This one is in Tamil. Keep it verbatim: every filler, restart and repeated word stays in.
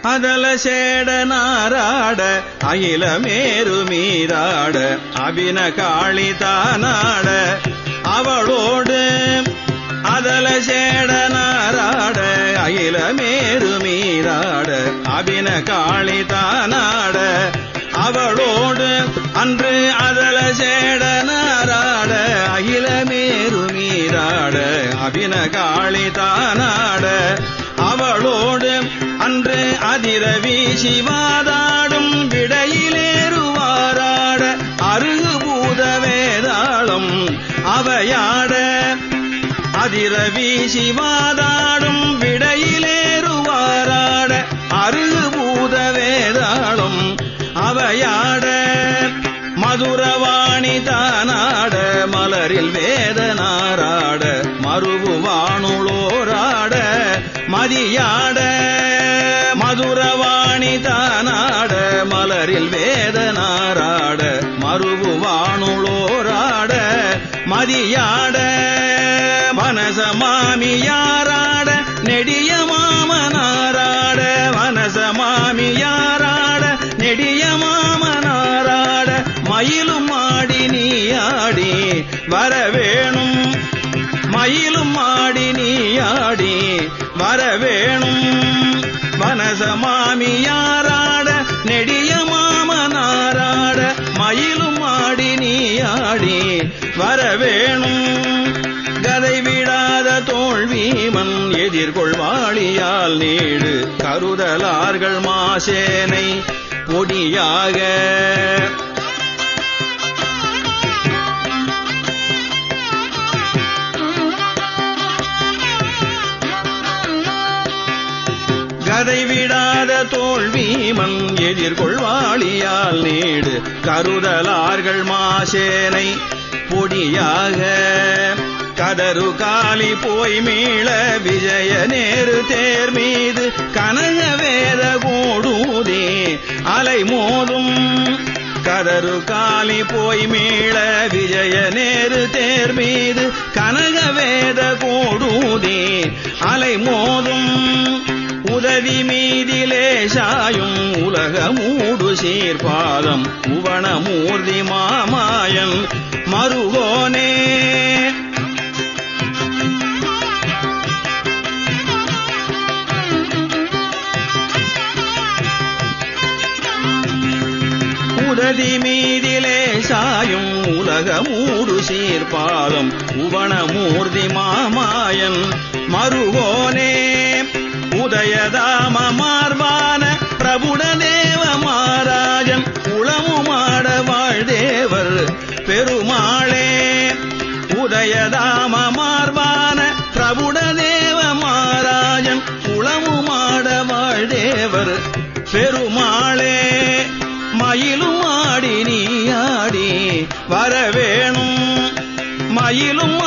அதல சேட நாராட அகில மேரு மீதாட அபின காளி தானாட அவளோடு அதல சேட நாராட அகில மேரு மீதாட அபின காளி தானாட அவளோடு அன்று அதல சேட நாராட அகில மேரு மீதாட அபின காளி தானாட அவளோடு அன்று அதிர வீசி வாதாடும் விடையிலேறுவாராட அருகு பூத வேதாளம் அவையாட அதிர வீசி வாதாடும் விடையிலேறுவாராட அருகு பூத வேதாளம் அவையாட மதுரவாணி தானாட மலரில் வேதனாராட மறுபுவானுளோராட மதியாட மதுரவாணி தானாட மலரில் வேதனாராட மறுபுவானுளோராட மதியாட வனசமாமியாராட நெடிய மாமனாராட வனசமாமியாராட நெடிய மாமனாராட மயிலும் ஆடி நீ ஆடி வரவேணும் மயிலும் ஆடி நீ ஆடி வரவேணும் வனசமாமியாராட நெடிய மாமனாராட மயிலும் ஆடி நீ ஆடி வரவேணும் கதை விடாத தோல்வீமன் எதிர்கொள்வாளியால் நீடு கருதலார்கள் மாசேனை பொடியாக கதை விடாத தோல்வீமன் எதிர்கொள்வாளியால் நீடு கருதலார்கள் மாசேனை பொடியாக கதரு காலி போய் மீள விஜய நேரு தேர் மீது கனக வேத கோடூதே அலை மோதும் கதரு காலி போய் மீள விஜய நேரு தேர் மீது கனக வேத கோடூதே அலை மோதும் உதவி மீதிலே சாயும் உலக மூடு சீர்பாதம் உவனமூர்த்தி மாமாயன் மருகோனே உதவி மீதிலே சாயும் உலக மூடு சீர்பாதம் உவனமூர்த்தி மாமாயன் மருகோனே உதயதாம மார்பான பிரபுடதேவ மாராஜன் உளமுமாட வாழ்தேவர் பெருமாளே உதயதாம மார்பான பிரபுடதேவ மாராஜன் உளமுமாட வாழ்தேவர் பெருமாளே மயிலும் ஆடி நீ ஆடி வரவேணும் மயிலும்